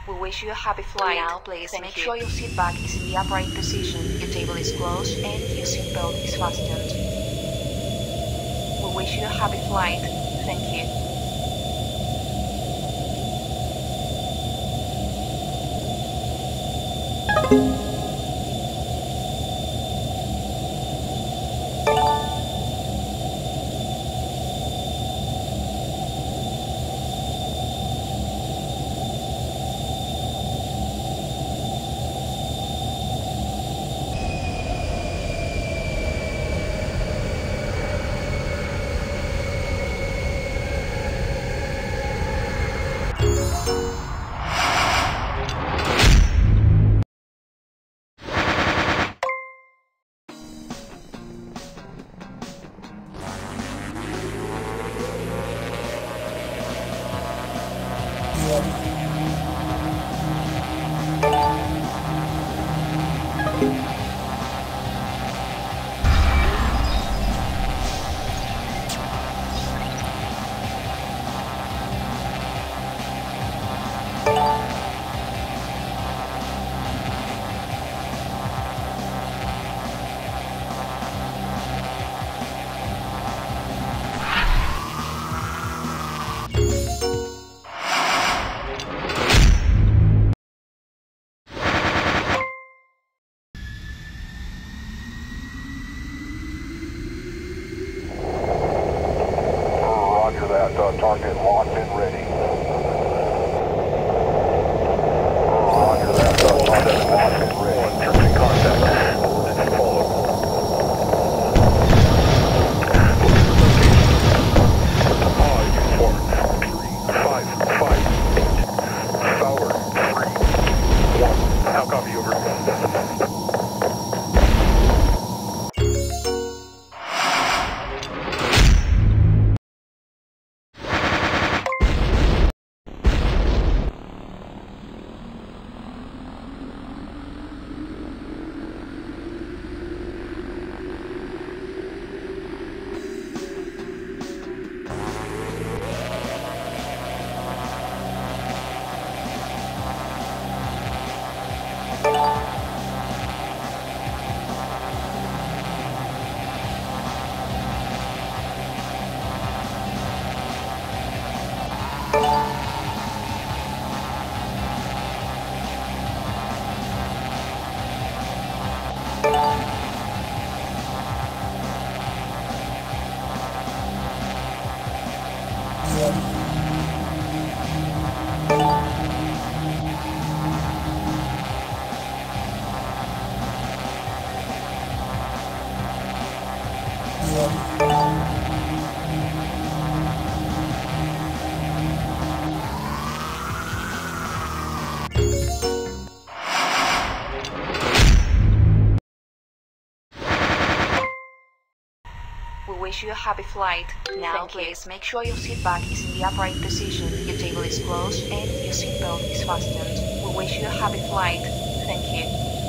We wish you a happy flight. Now, please make sure your seat back is in the upright position, your table is closed, and your seatbelt is fastened. We wish you a happy flight. Thank you. Target locked and ready. Roger that. Target locked and ready. Traffic contact. Let's follow. All uniforms. 558. Tower 321. How copy over? We wish you a happy flight. Now, please make sure your seat back is in the upright position, your table is closed, and your seatbelt is fastened. We wish you a happy flight. Thank you.